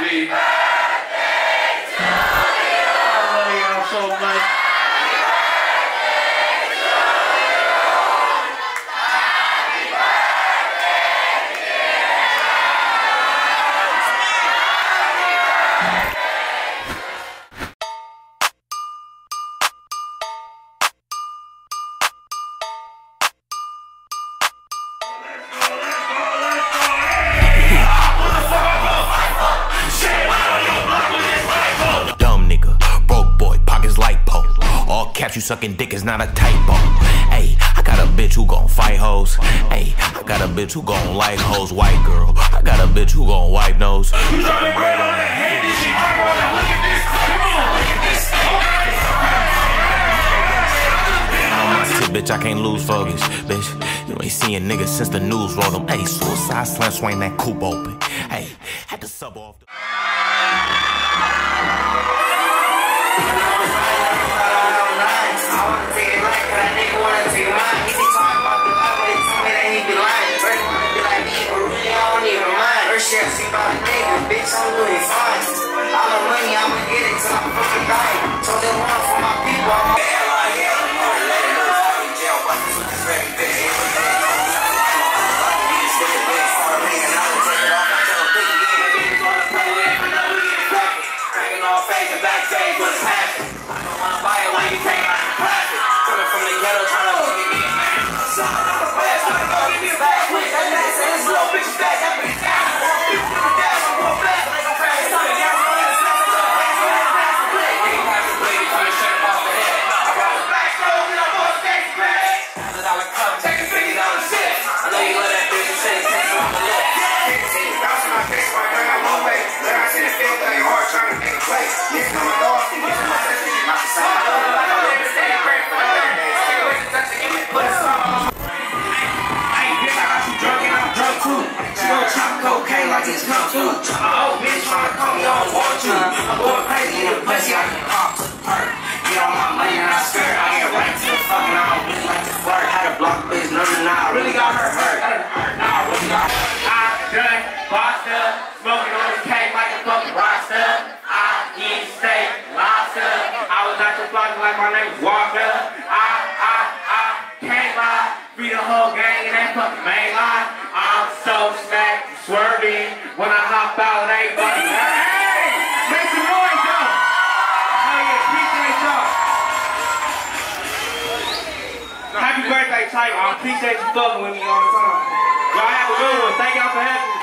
Roxy. I love y'all so much. You sucking dick is not a typo. Ayy, I got a bitch who gon' fight hoes. Ayy, I got a bitch who gon' like hoes. White girl, I got a bitch who gon' wipe nose. You tryna bread on that head, this shit hot on that. Look at this, come on, look at this. Bitch, I can't lose focus. Bitch, you ain't seeing niggas since the news wrote them. Ayy, suicide slam swing that coupe open. Ayy, had to sub off. Shit, see about a nigga, bitch, I'm really fine. All the money, I'ma get it till I'm fucking dying. Told them one for my people, I'm bad like hell. I'm gonna let it loose, I'm in jail, but this was ready, bitch. Cracking off face and backstage, what's happening? I don't wanna buy it while you take out the profit. Coming from the ghetto, trying to go get me a man. Something on the fast, trying to go get me a bag. Quick, that nigga said this little bitch is back, that bitch down. Cocaine like it's kung fu. Oh, bitch tryna call me on war too. I'm going crazy in the pussy, I can pop to the perk. Get on my money and I skirt. I get right to the fucking I don't really like to flirt. Had a block bitch, no, I really got her hurt. Nah, I really got her. I done boxed up, smoking on the cake like a fucking roster. I eat steak, lobster. I was out the block like my name was Walker. I can't lie. Beat the whole gang in that fucking main line. I'm so stacked, swerving when I hop out. Everybody, hey, make some noise though. Oh yeah, appreciate y'all. Happy birthday, Type. I appreciate you fucking with me all the time. Y'all have a good one. Thank y'all for having me.